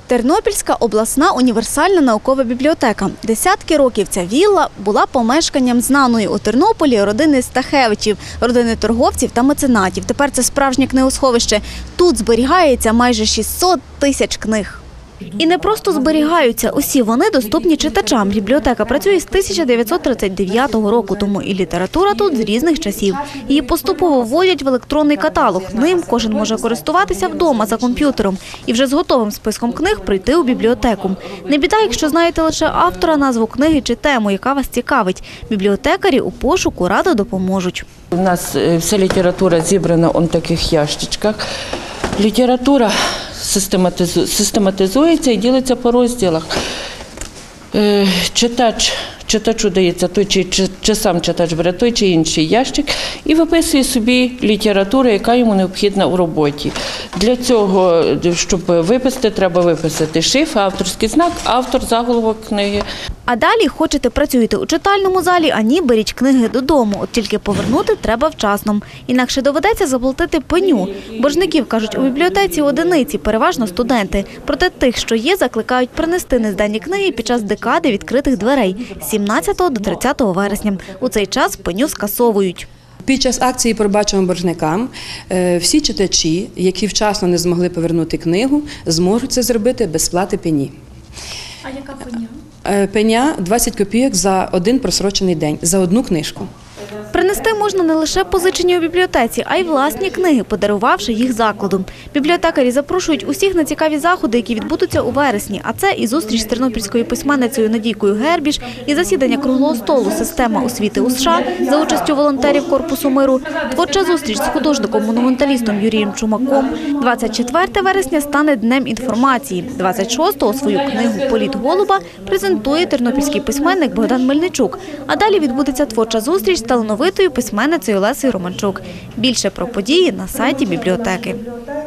Тернопільська обласна універсальна наукова бібліотека. Десятки років ця вілла була помешканням знаної у Тернополі родини Стахевичів, родини торговців та меценатів. Тепер це справжнє книгосховище. Тут зберігається майже 600 тисяч книг. І не просто зберігаються, усі вони доступні читачам. Бібліотека працює з 1939 року, тому і література тут з різних часів. Її поступово вводять в електронний каталог. Ним кожен може користуватися вдома за комп'ютером і вже з готовим списком книг прийти у бібліотеку. Не біда, якщо знаєте лише автора, назву книги чи тему, яка вас цікавить. Бібліотекарі у пошуку радо допоможуть. У нас вся література зібрана в таких ящичках. Література систематизується і ділиться по розділах. Читачу дається той, чи сам читач бере той чи інший ящик і виписує собі літературу, яка йому необхідна у роботі. Для цього, щоб виписати, треба виписати шрифт, авторський знак, автор, заголовок книги. А далі, хочете працюєте у читальному залі, а ні, беріть книги додому. От тільки повернути треба вчасно. Інакше доведеться заплатити пеню. Боржників, кажуть, у бібліотеці одиниці, переважно студенти. Проте тих, що є, закликають принести нездані книги під час декади відкритих дверей з 17 до 30 вересня. У цей час пеню скасовують. Під час акції пробачимо боржникам всі читачі, які вчасно не змогли повернути книгу, зможуть це зробити без сплати пені. А яка пеня? Пеня – 20 копійок за один просрочений день, за одну книжку. Принести можна не лише позичені у бібліотеці, а й власні книги, подарувавши їх закладу. Бібліотекарі запрошують усіх на цікаві заходи, які відбудуться у вересні. А це і зустріч з тернопільською письменницею Надійкою Гербіш, і засідання круглого столу «Система освіти у США» за участю волонтерів Корпусу миру, творча зустріч з художником-монументалістом Юрієм Чумаком. 24 вересня стане Днем інформації. 26-го свою книгу «Політ голуба» презентує тернопільський письменник Богдан Мельничук. А далі відбудеться творча зустріч з талановитою письменницею Лесею Романчук. Більше про події на сайті бібліотеки.